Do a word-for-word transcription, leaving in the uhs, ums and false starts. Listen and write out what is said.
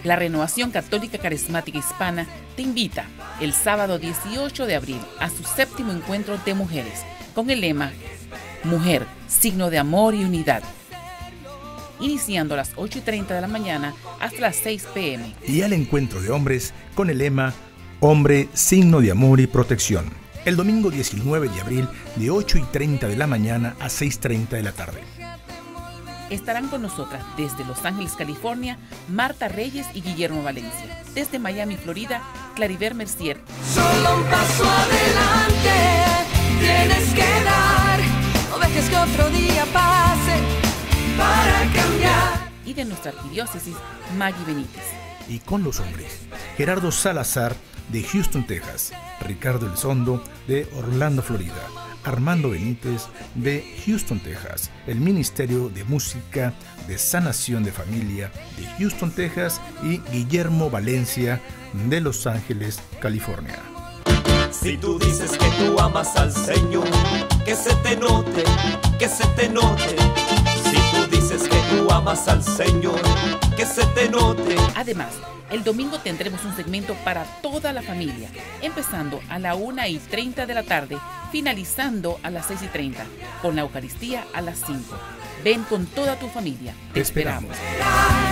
La Renovación Católica Carismática Hispana te invita el sábado dieciocho de abril a su séptimo encuentro de mujeres con el lema Mujer, signo de amor y unidad, iniciando a las ocho y treinta de la mañana hasta las seis pe eme. Y al encuentro de hombres con el lema Hombre, signo de amor y protección, el domingo diecinueve de abril de ocho y treinta de la mañana a seis y treinta de la tarde. Estarán con nosotras desde Los Ángeles, California, Marta Reyes y Guillermo Valencia. Desde Miami, Florida, Claribel Mercier. Solo un paso adelante tienes que dar, no dejes que otro día pase para cambiar. Y de nuestra arquidiócesis, Maggie Benítez. Y con los hombres, Gerardo Salazar de Houston, Texas, Ricardo Elizondo de Orlando, Florida, Armando Benítez de Houston, Texas, el Ministerio de Música de Sanación de Familia de Houston, Texas y Guillermo Valencia de Los Ángeles, California. Si tú dices que tú amas al Señor, que se te note, que se te note. Si tú dices que tú amas al Señor, que se te note. Además, el domingo tendremos un segmento para toda la familia, empezando a la una y treinta de la tarde, finalizando a las seis y treinta, con la Eucaristía a las cinco. Ven con toda tu familia. Te esperamos.